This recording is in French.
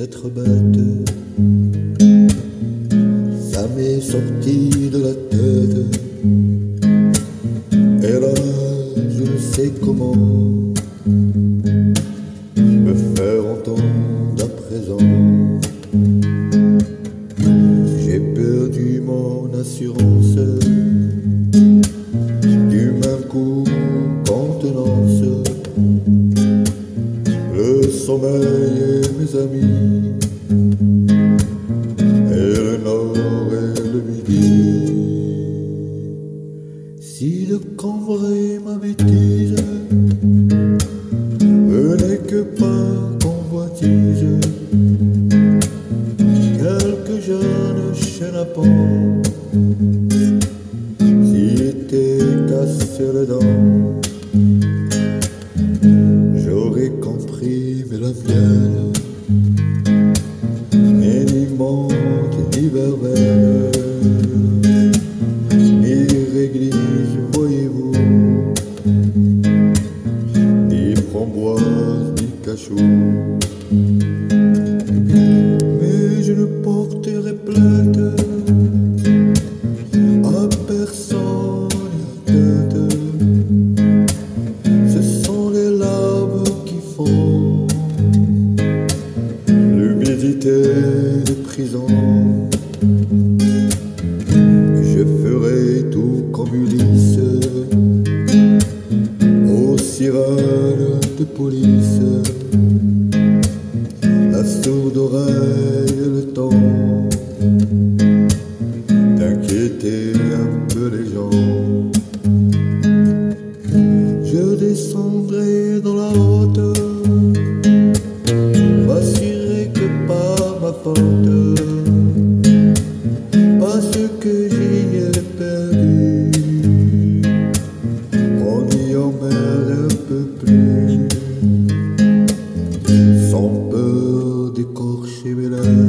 être bête. Ça m'est sorti de la tête. Et là, je ne sais comment me faire entendre à présent. J'ai perdu mon assurance, du même coup contenance, le sommeil et mes amis, et le nord et le midi. Si le cambré ma bêtise venait que par convoitise, quelques jeunes chenapans s'il était cassé les dents, j'aurais compris, mais la mienne n'est ni monte ni verveine, ni réglisse, voyez-vous, ni framboise, ni cachou. Mais je ne porterai plainte à personne à tête. Ce sont les larmes qui font l'humidité des prisons. Je ferai tout comme Ulysse aux sirènes de police, la sourde oreille et le temps d'inquiéter un peu les gens. Je descendrai dans la haute, m'assurer que par ma faute, parce que j'y ai perdu, on y emmène un peu plus, sans peur d'écorcher mes lèvres.